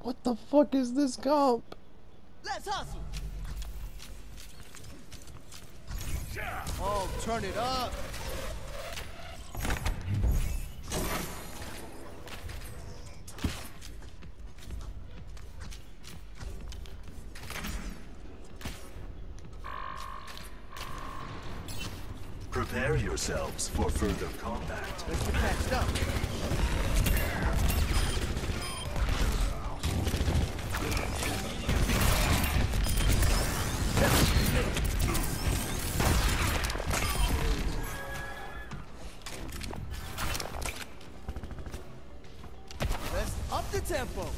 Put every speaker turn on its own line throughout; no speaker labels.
What the fuck is this comp?
Let's hustle. Oh, turn it up.
Prepare yourselves for further combat.
Let's get patched up. Let's up the tempo.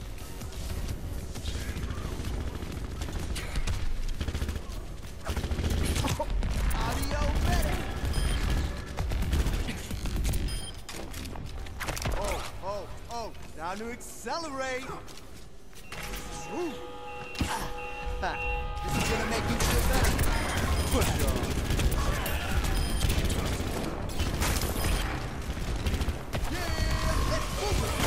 Time to accelerate. Ooh. This is gonna make you feel better. Push on. Yeah, let's move it.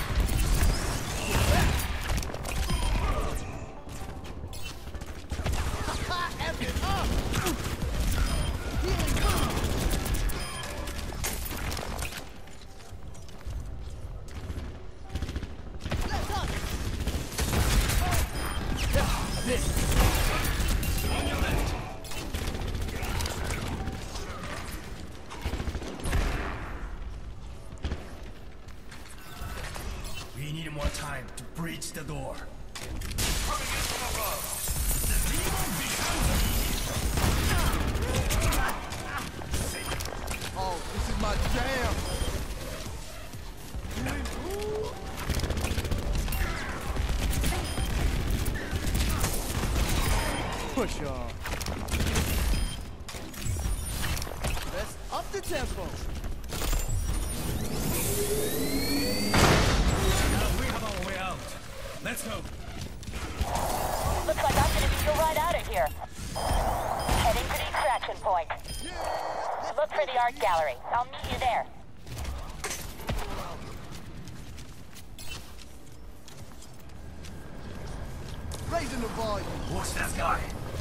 F it up. Yeah, come.
We need more time to breach the door.
Oh, this is my jam. Push on. Let's up the tempo.
Now we have our way out. Let's go.
Looks like I'm gonna need you right out of here. Heading to the extraction point. Look for the art gallery. I'll meet you there.
Raising the volume.
Watch that guy.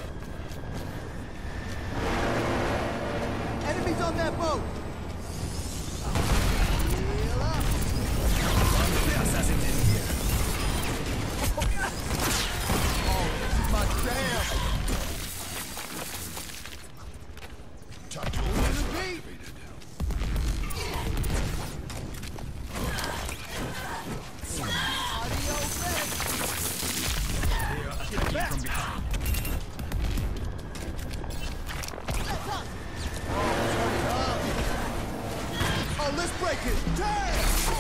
Enemies on that boat. Heal up.
The assassin is here.
Oh, this is my jam. Move to the beat. Audio ready.
They are attacking from behind.
Let's up. Oh, turn it up. Oh, let's break it. Damn.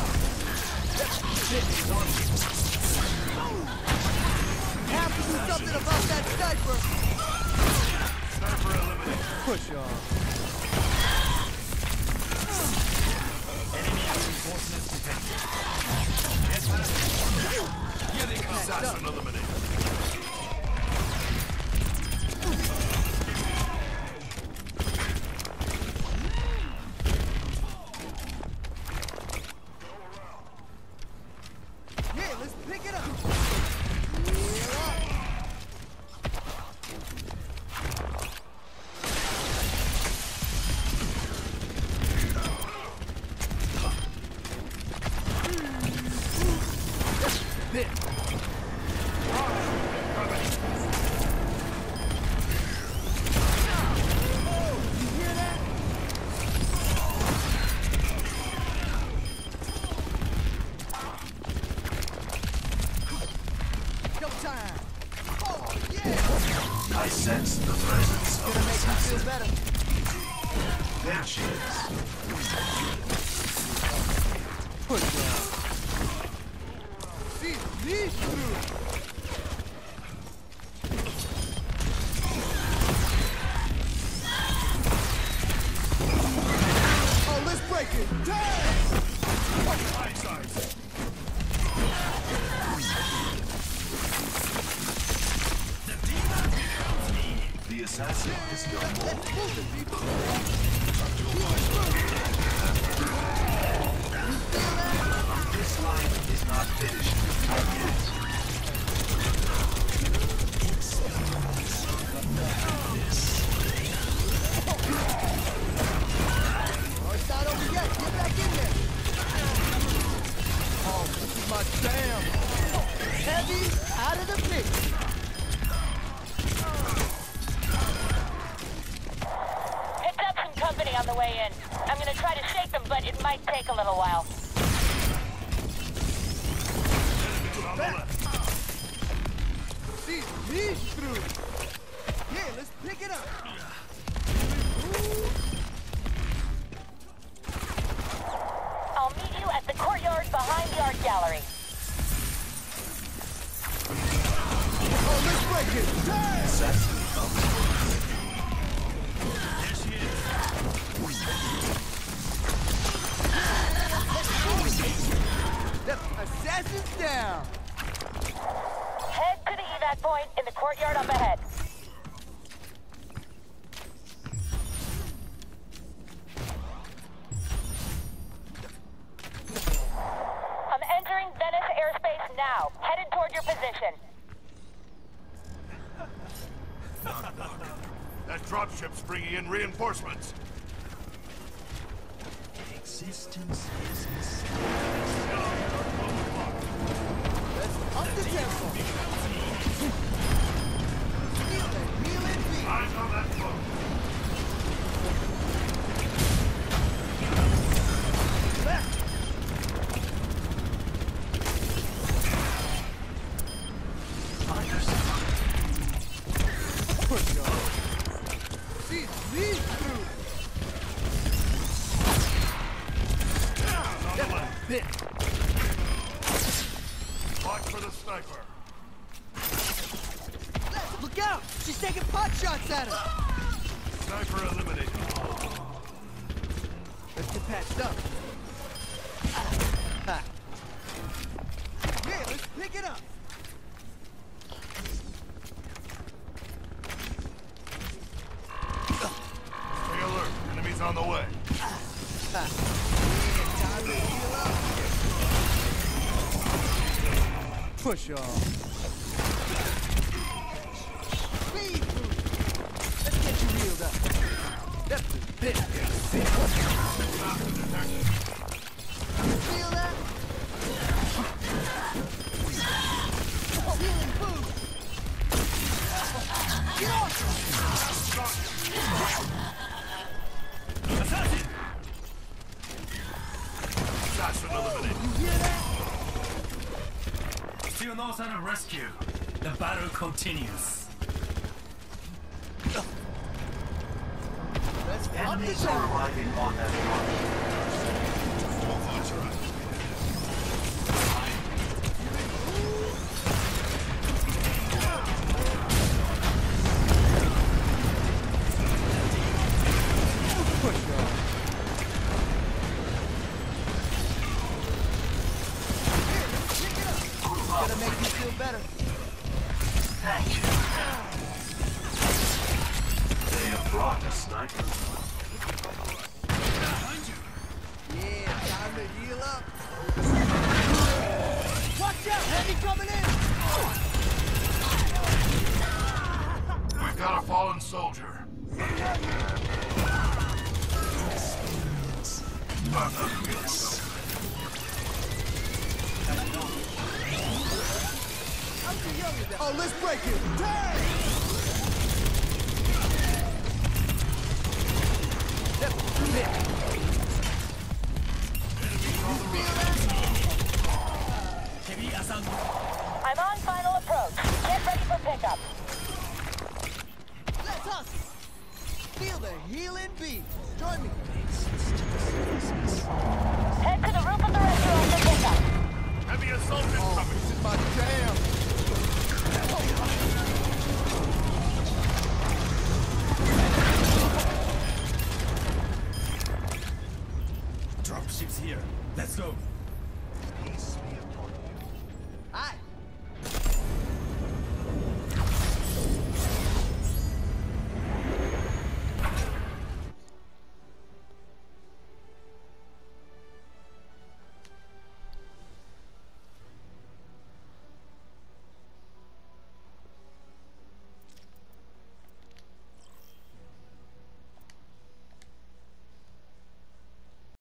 Have to do something about that sniper.
Sniper eliminated.
Push on.
Enemy reinforcements detected. Get past it. Here they come.
Assassin eliminated.
Yeah, let's pick it up. Heal up. Showtime. Oh, yeah.
I sense the presence of
Gonna
an
make you feel
assassin.
better.
There she is.
Push on. See these through. Oh, let's break it. Damn.
High sides. The demon becomes me.
The assassin is no more.
Let's move it, people.
This line is not finished.
Oh, it's not over yet. Get back in there. Oh, this is my jam. Heavy out of the picture.
Picked up some company on the way in. I'm gonna try to shake them, but it might take a little while.
On the left.
See, he's through. Yeah, let's pick it up.
I'll meet you at the courtyard behind the art gallery.
Oh, let's break it. Damn!
Assassin of the
There she is.
The assassin's down.
Head to the evac point in the courtyard up ahead. I'm entering Venice airspace now, headed toward your position.
That dropship's bringing in reinforcements.
Existence is a
Let's up the tempo. Feel the healing beat.
Eyes on that boat.
Left. Push on. See, these through.
On the left.
Bit.
Watch for the sniper.
Look out! She's taking pot shots at us.
Sniper eliminated.
Let's get patched up. Ah. Yeah, let's pick it up.
Stay alert. Enemies on the way.
Yeah, time to heal up. Push on. Speed boost. Let's get you healed up. That's the bit. Feel that? Healing boost. Get off!
assassin.
Assassin eliminated.
You hear that?
Still no sign of rescue. The battle continues.
Let's up the
Enemies are
tempo.
arriving on that front.
Push on. Here, pick it up. Gonna make you feel better.
Thank you. They have brought a sniper.
Yeah, time to heal up. Watch out, heavy coming in.
We've got a fallen soldier.
I'm too young with that. Oh, let's break it. Damn! That's bit.
Heavy assault.
I'm on final approach. Get ready for pickup.
Let's hustle. Feel the healing beat. Join me.
Head to the roof of the restaurant for pickup.
Heavy assault incoming.
This is my jam.
Dropships here. Let's go.